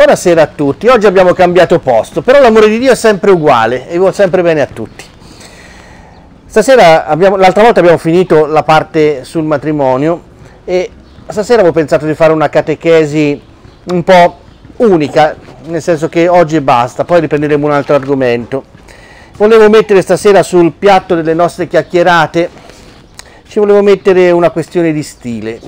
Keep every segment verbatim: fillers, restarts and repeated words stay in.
Buonasera a tutti. Oggi abbiamo cambiato posto, però l'amore di Dio è sempre uguale e vuol sempre bene a tutti. Stasera, l'altra volta abbiamo finito la parte sul matrimonio e stasera avevo pensato di fare una catechesi un po' unica, nel senso che oggi basta, poi riprenderemo un altro argomento. Volevo mettere stasera sul piatto delle nostre chiacchierate, ci volevo mettere una questione di stile.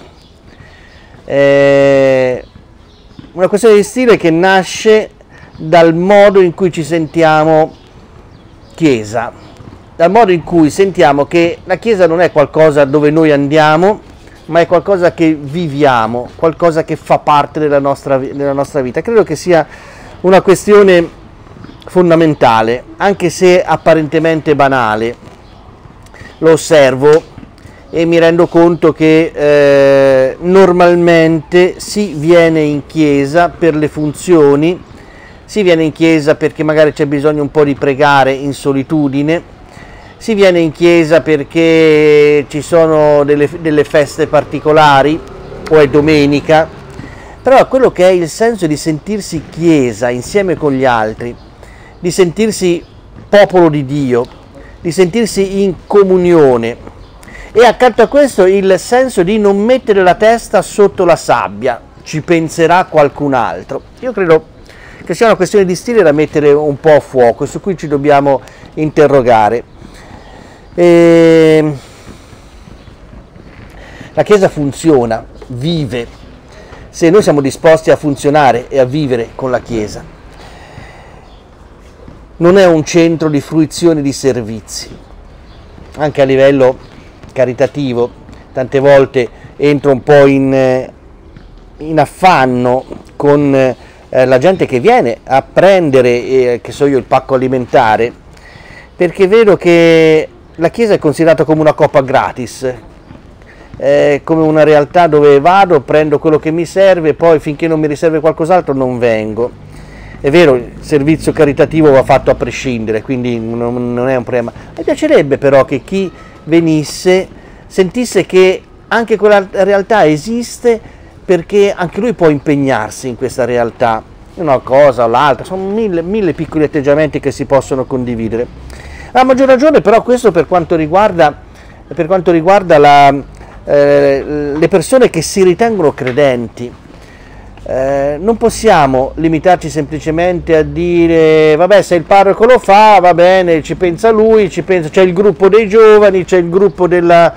Eh, una questione di stile che nasce dal modo in cui ci sentiamo Chiesa, dal modo in cui sentiamo che la Chiesa non è qualcosa dove noi andiamo, ma è qualcosa che viviamo, qualcosa che fa parte della nostra, della nostra vita. Credo che sia una questione fondamentale, anche se apparentemente banale. Lo osservo e mi rendo conto che eh, normalmente si viene in chiesa per le funzioni, si viene in chiesa perché magari c'è bisogno un po' di pregare in solitudine, si viene in chiesa perché ci sono delle, delle feste particolari o è domenica, però quello che è il senso di sentirsi chiesa insieme con gli altri, di sentirsi popolo di Dio, di sentirsi in comunione, e accanto a questo il senso di non mettere la testa sotto la sabbia, ci penserà qualcun altro. Io credo che sia una questione di stile da mettere un po' a fuoco, su cui ci dobbiamo interrogare. E... La Chiesa funziona, vive, se noi siamo disposti a funzionare e a vivere con la Chiesa. Non è un centro di fruizione di servizi, anche a livello caritativo. Tante volte entro un po' in, in affanno con eh, la gente che viene a prendere, eh, che so io, il pacco alimentare, perché vedo che la Chiesa è considerata come una coppa gratis, eh, come una realtà dove vado, prendo quello che mi serve, poi finché non mi riserve qualcos'altro non vengo. È vero, il servizio caritativo va fatto a prescindere, quindi non, non è un problema. Mi piacerebbe però che chi venisse sentisse che anche quella realtà esiste, perché anche lui può impegnarsi in questa realtà, una cosa o l'altra, sono mille, mille piccoli atteggiamenti che si possono condividere. A maggior ragione però questo per quanto riguarda, per quanto riguarda la, eh, le persone che si ritengono credenti. Eh, non possiamo limitarci semplicemente a dire vabbè, se il parroco lo fa va bene, ci pensa lui, ci pensa, c'è il gruppo dei giovani, c'è il gruppo della,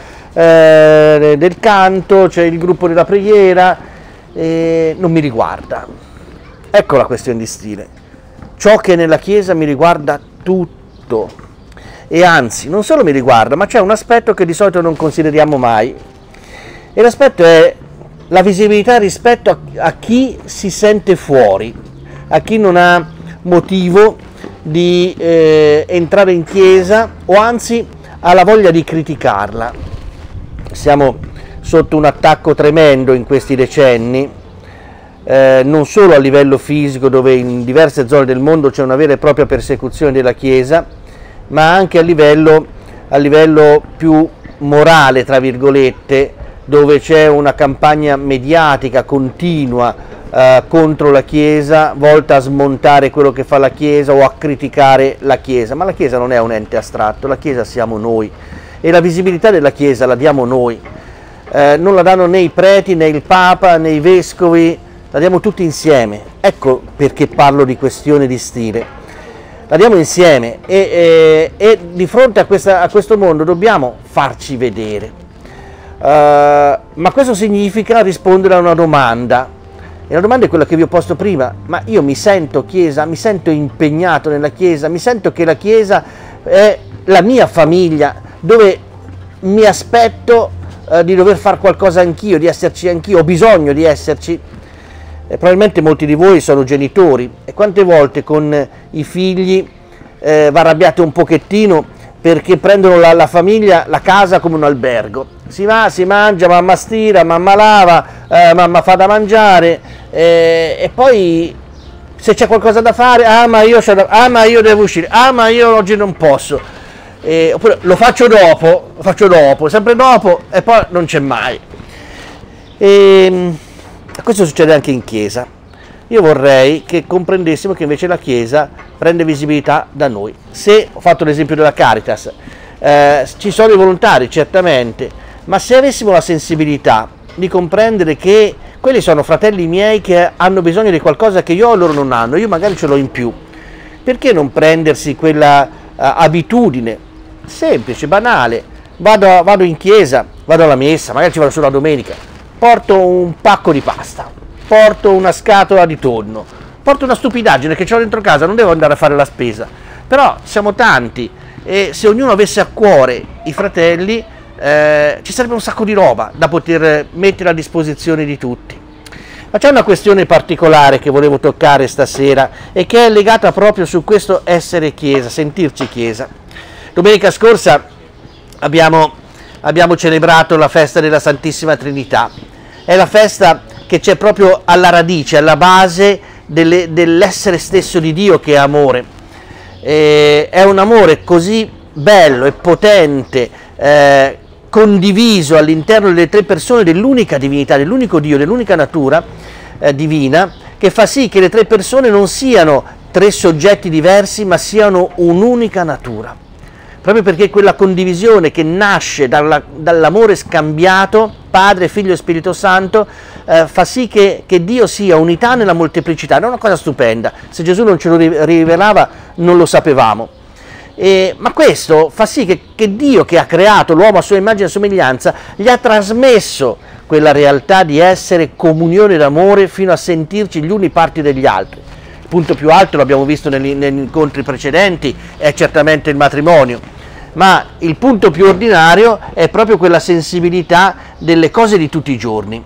eh, del canto, c'è il gruppo della preghiera, eh, non mi riguarda. Ecco la questione di stile. Ciò che nella Chiesa mi riguarda tutto, e anzi non solo mi riguarda, ma c'è un aspetto che di solito non consideriamo mai, e l'aspetto è la visibilità rispetto a, a chi si sente fuori, a chi non ha motivo di eh, entrare in chiesa, o anzi ha la voglia di criticarla. Siamo sotto un attacco tremendo in questi decenni, eh, non solo a livello fisico, dove in diverse zone del mondo c'è una vera e propria persecuzione della Chiesa, ma anche a livello, a livello più morale, tra virgolette, dove c'è una campagna mediatica continua eh, contro la Chiesa, volta a smontare quello che fa la Chiesa o a criticare la Chiesa. Ma la Chiesa non è un ente astratto, la Chiesa siamo noi, e la visibilità della Chiesa la diamo noi, eh, non la danno né i preti, né il Papa, né i vescovi, la diamo tutti insieme. Ecco perché parlo di questione di stile, la diamo insieme, e, e, e di fronte a, questa, a questo mondo dobbiamo farci vedere. Uh, ma questo significa rispondere a una domanda, e la domanda è quella che vi ho posto prima: ma io mi sento Chiesa, mi sento impegnato nella Chiesa, mi sento che la Chiesa è la mia famiglia, dove mi aspetto uh, di dover fare qualcosa anch'io, di esserci anch'io, ho bisogno di esserci. E probabilmente molti di voi sono genitori, e quante volte con i figli eh, vi arrabbiate un pochettino perché prendono la, la famiglia, la casa come un albergo. Si va, si mangia, mamma stira, mamma lava, eh, mamma fa da mangiare, eh, e poi se c'è qualcosa da fare, ah ma, io da, ah ma io devo uscire, ah ma io oggi non posso, eh, oppure lo faccio dopo, lo faccio dopo, sempre dopo, e poi non c'è mai. E questo succede anche in chiesa. io vorrei che comprendessimo che invece la Chiesa prende visibilità da noi. Se ho fatto l'esempio della Caritas, eh, ci sono i volontari certamente, ma se avessimo la sensibilità di comprendere che quelli sono fratelli miei che hanno bisogno di qualcosa che io ho e loro non hanno, io magari ce l'ho in più, perché non prendersi quella uh, abitudine semplice, banale, vado, vado in chiesa, vado alla messa, magari ci vado solo la domenica, porto un pacco di pasta, porto una scatola di tonno, porto una stupidaggine che ho dentro casa, non devo andare a fare la spesa, però siamo tanti e se ognuno avesse a cuore i fratelli eh, ci sarebbe un sacco di roba da poter mettere a disposizione di tutti. Ma c'è una questione particolare che volevo toccare stasera e che è legata proprio su questo essere Chiesa, sentirci Chiesa. Domenica scorsa abbiamo, abbiamo celebrato la festa della Santissima Trinità, è la festa che c'è proprio alla radice, alla base delle, dell'essere stesso di Dio, che è amore. E è un amore così bello e potente, eh, condiviso all'interno delle tre persone dell'unica divinità, dell'unico Dio, dell'unica natura eh, divina, che fa sì che le tre persone non siano tre soggetti diversi, ma siano un'unica natura. Proprio perché quella condivisione che nasce dalla, dall'amore scambiato, Padre, Figlio e Spirito Santo, eh, fa sì che, che Dio sia unità nella molteplicità. È una cosa stupenda. Se Gesù non ce lo rivelava, non lo sapevamo. E, ma questo fa sì che, che Dio, che ha creato l'uomo a sua immagine e somiglianza, gli ha trasmesso quella realtà di essere comunione d'amore fino a sentirci gli uni parti degli altri. Il punto più alto, lo abbiamo visto negli, negli incontri precedenti, è certamente il matrimonio, ma il punto più ordinario è proprio quella sensibilità delle cose di tutti i giorni.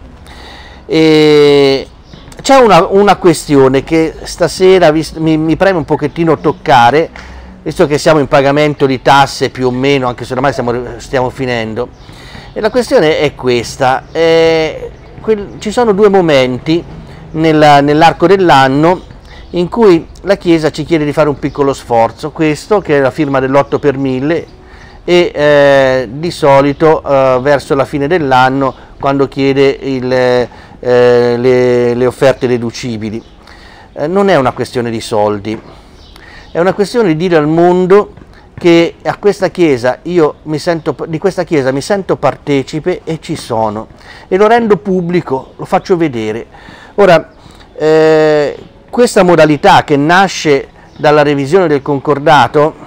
E c'è una, una questione che stasera mi, mi preme un pochettino toccare, visto che siamo in pagamento di tasse più o meno, anche se ormai stiamo, stiamo finendo, e la questione è questa. Eh, quel, ci sono due momenti nella, nell'arco dell'anno in cui la Chiesa ci chiede di fare un piccolo sforzo, questo che è la firma dell'otto per mille e eh, di solito eh, verso la fine dell'anno, quando chiede il, eh, le, le offerte deducibili. Eh, non è una questione di soldi, è una questione di dire al mondo che a questa Chiesa io mi sento, di questa Chiesa mi sento partecipe e ci sono, e lo rendo pubblico, lo faccio vedere. Ora, eh, questa modalità che nasce dalla revisione del concordato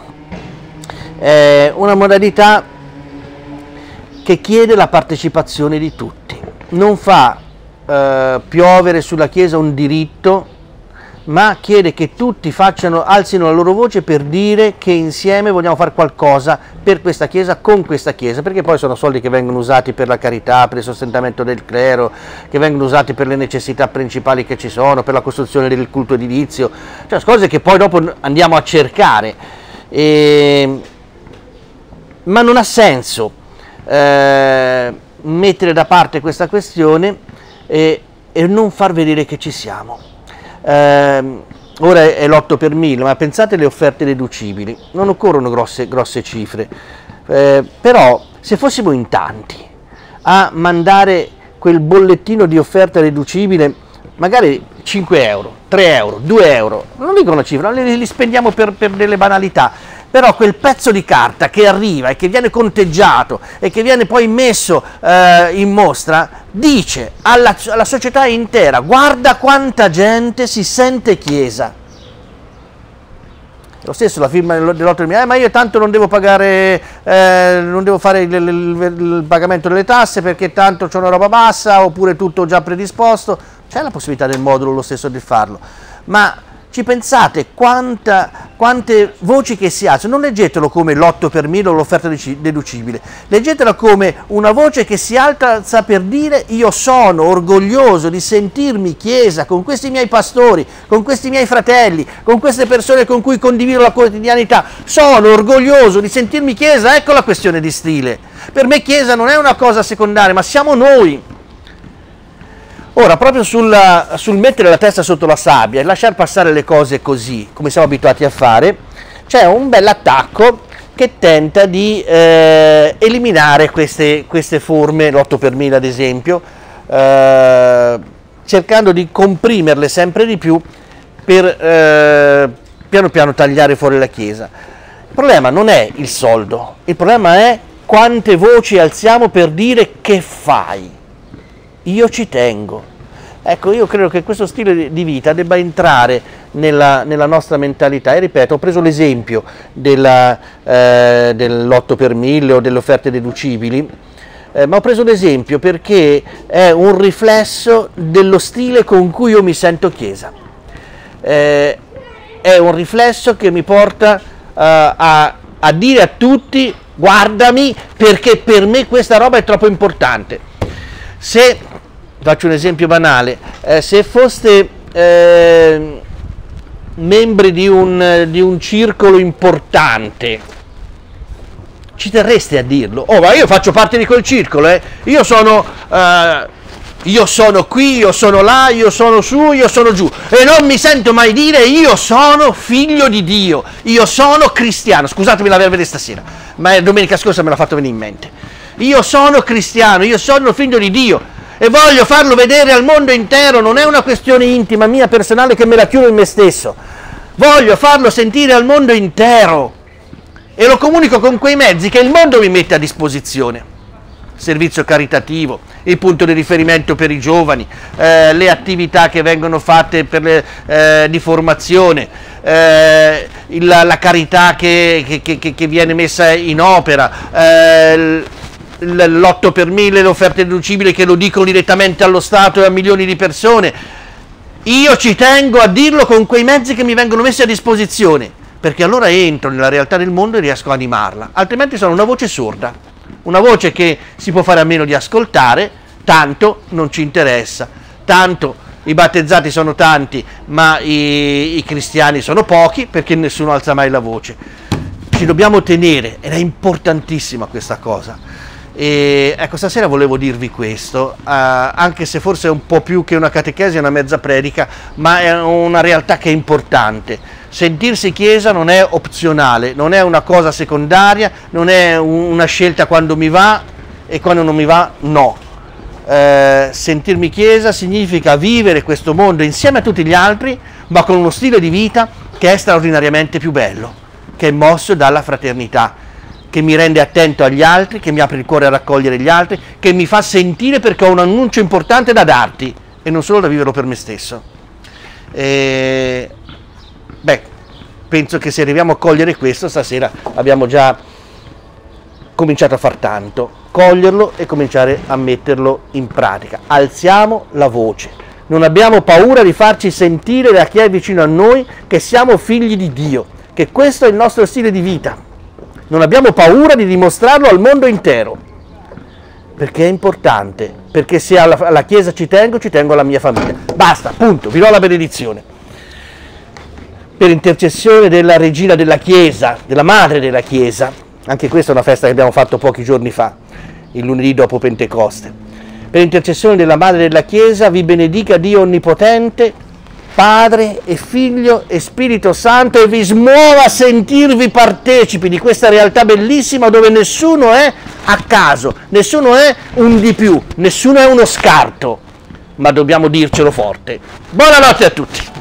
è una modalità che chiede la partecipazione di tutti, non fa eh, piovere sulla Chiesa un diritto, ma chiede che tutti facciano, alzino la loro voce per dire che insieme vogliamo fare qualcosa per questa Chiesa, con questa Chiesa, perché poi sono soldi che vengono usati per la carità, per il sostentamento del clero, che vengono usati per le necessità principali che ci sono, per la costruzione del culto edilizio, cioè cose che poi dopo andiamo a cercare. E... ma non ha senso eh, mettere da parte questa questione e, e non far vedere che ci siamo. Eh, ora è l'otto per mille, ma pensate alle offerte deducibili, non occorrono grosse, grosse cifre, eh, però se fossimo in tanti a mandare quel bollettino di offerta deducibile, magari cinque euro, tre euro, due euro, non dico una cifra, li, li spendiamo per, per delle banalità, però quel pezzo di carta che arriva e che viene conteggiato e che viene poi messo eh, in mostra dice alla, alla società intera: guarda quanta gente si sente Chiesa. Lo stesso la firma dell'otto per mille, eh, ma io tanto non devo pagare, eh, non devo fare il, il, il pagamento delle tasse perché tanto c'è una roba bassa, oppure tutto già predisposto. C'è la possibilità del modulo lo stesso di farlo, ma ci pensate quanta, quante voci che si alzano? Non leggetelo come l'otto per mille o l'offerta deducibile, leggetela come una voce che si alza per dire: io sono orgoglioso di sentirmi Chiesa con questi miei pastori, con questi miei fratelli, con queste persone con cui condivido la quotidianità, sono orgoglioso di sentirmi Chiesa. Ecco la questione di stile. Per me Chiesa non è una cosa secondaria, ma siamo noi. Ora, proprio sul, sul mettere la testa sotto la sabbia e lasciar passare le cose così, come siamo abituati a fare, c'è un bel attacco che tenta di eh, eliminare queste, queste forme, l'otto per mille ad esempio, eh, cercando di comprimerle sempre di più per eh, piano piano tagliare fuori la Chiesa. Il problema non è il soldo, il problema è quante voci alziamo per dire che fai, io ci tengo. Ecco, io credo che questo stile di vita debba entrare nella, nella nostra mentalità e ripeto, ho preso l'esempio eh, dell'otto per mille o delle offerte deducibili, eh, ma ho preso l'esempio perché è un riflesso dello stile con cui io mi sento Chiesa, eh, è un riflesso che mi porta uh, a, a dire a tutti guardami perché per me questa roba è troppo importante. Se faccio un esempio banale, eh, se foste eh, membri di un, di un circolo importante, ci terreste a dirlo? Oh, ma io faccio parte di quel circolo, eh? io sono eh, io sono qui, io sono là, io sono su, io sono giù, e non mi sento mai dire io sono figlio di Dio, io sono cristiano. Scusatemi la verve di stasera, ma domenica scorsa me l'ha fatto venire in mente. Io sono cristiano, io sono figlio di Dio e voglio farlo vedere al mondo intero, non è una questione intima mia, personale, che me la chiudo in me stesso, voglio farlo sentire al mondo intero e lo comunico con quei mezzi che il mondo mi mette a disposizione: servizio caritativo, il punto di riferimento per i giovani, eh, le attività che vengono fatte per le, eh, di formazione, eh, il, la carità che, che, che, che viene messa in opera, eh, l'otto per mille, le offerte deducibili che lo dicono direttamente allo Stato e a milioni di persone. Io ci tengo a dirlo con quei mezzi che mi vengono messi a disposizione, perché allora entro nella realtà del mondo e riesco a animarla, altrimenti sono una voce sorda, una voce che si può fare a meno di ascoltare, tanto non ci interessa, tanto i battezzati sono tanti ma i, i cristiani sono pochi, perché nessuno alza mai la voce. Ci dobbiamo tenere, ed è importantissima questa cosa. E ecco, stasera volevo dirvi questo, uh, anche se forse è un po' più che una catechesi, è una mezza predica, ma è una realtà che è importante. Sentirsi Chiesa non è opzionale, non è una cosa secondaria, non è una scelta quando mi va e quando non mi va no. Uh, sentirmi Chiesa significa vivere questo mondo insieme a tutti gli altri, ma con uno stile di vita che è straordinariamente più bello, che è mosso dalla fraternità, che mi rende attento agli altri, che mi apre il cuore a raccogliere gli altri, che mi fa sentire perché ho un annuncio importante da darti e non solo da viverlo per me stesso. E, beh, penso che se arriviamo a cogliere questo, stasera abbiamo già cominciato a far tanto. Coglierlo e cominciare a metterlo in pratica. Alziamo la voce. Non abbiamo paura di farci sentire da chi è vicino a noi che siamo figli di Dio, che questo è il nostro stile di vita. Non abbiamo paura di dimostrarlo al mondo intero, perché è importante, perché se alla, alla Chiesa ci tengo, ci tengo alla mia famiglia. Basta, punto, vi do la benedizione. Per intercessione della Regina della Chiesa, della Madre della Chiesa, anche questa è una festa che abbiamo fatto pochi giorni fa, il lunedì dopo Pentecoste. Per intercessione della Madre della Chiesa vi benedica Dio Onnipotente, Padre e Figlio e Spirito Santo, e vi smuova a sentirvi partecipi di questa realtà bellissima dove nessuno è a caso, nessuno è un di più, nessuno è uno scarto, ma dobbiamo dircelo forte. Buonanotte a tutti!